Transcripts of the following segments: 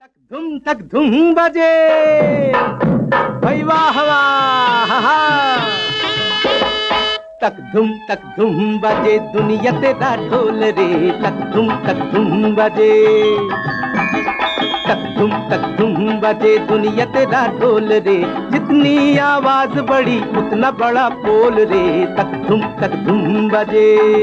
तक धुम बजे भाई वाह वाह। तक धुम बजे दुनिया तेरा ढोल रे। तक धुम बजे तक धुम बजे दुनिया तेरा ढोल रे। जितनी आवाज बड़ी उतना बड़ा पोल रे। तक धुम बजे।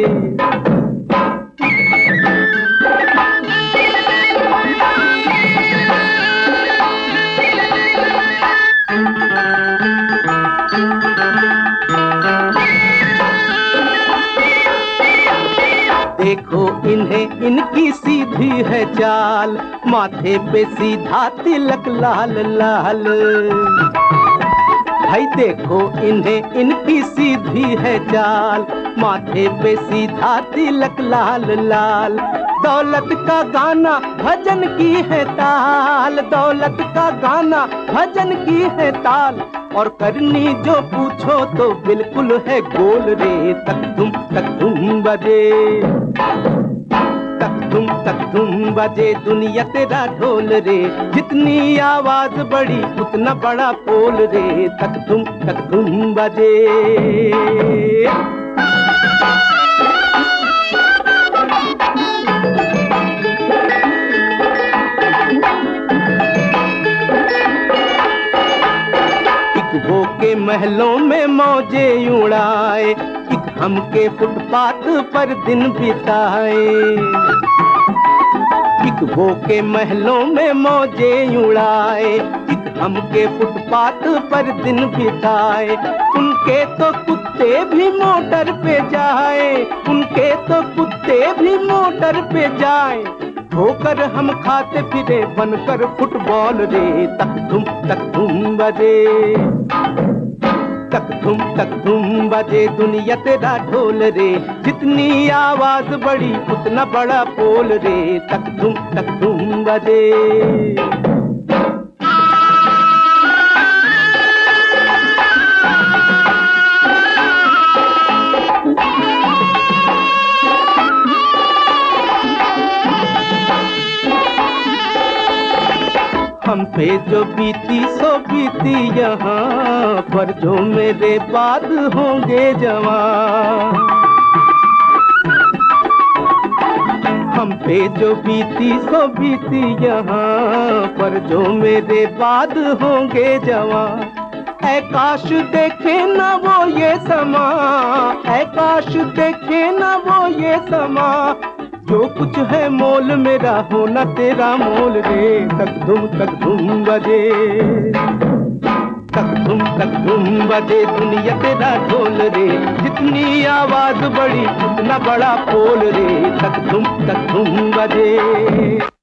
देखो इन्हें इनकी सीधी है चाल, माथे पे सीधा तिलक लाल लाल। भाई देखो इन्हें इनकी सीधी है चाल, माथे पे सीधा तिलक लाल लाल। दौलत का गाना भजन की है ताल, दौलत का गाना भजन की है ताल। और करनी जो पूछो तो बिल्कुल है गोल रे। तक धुम बजे तक धुम बजे दुनिया तेरा ढोल रे। जितनी आवाज बड़ी उतना बड़ा पोल रे। तक धुम बजे। वो के महलों में मौजे उड़ाए, एक हम के फुटपाथ पर दिन बिताए। एक वो के महलों में मौजे उड़ाए, एक हम के फुटपाथ पर दिन बिताए। उनके तो कुत्ते भी मोटर पे जाए, उनके तो कुत्ते भी मोटर पे जाए। ठोकर हम खाते फिरे बनकर फुटबॉल रे। तक धुम बजे तक धुम बजे दुनिया तेरा ढोल रे। जितनी आवाज बड़ी उतना बड़ा पोल रे। तक धुम बजे। हम पे जो बीती सो बीती यहाँ पर, जो मेरे बाद होंगे जवान। हम पे जो बीती सो बीती यहाँ पर, जो मेरे बाद होंगे जवान। ऐ काश देखे ना वो ये समा, ऐ काश देखे ना वो ये समा। जो कुछ है मोल मेरा होना तेरा मोल रे। तक धुम बजे तक धुम बजे दुनिया तेरा ढोल रे। जितनी आवाज बड़ी उतना बड़ा पोल रे। तक धुम बजे।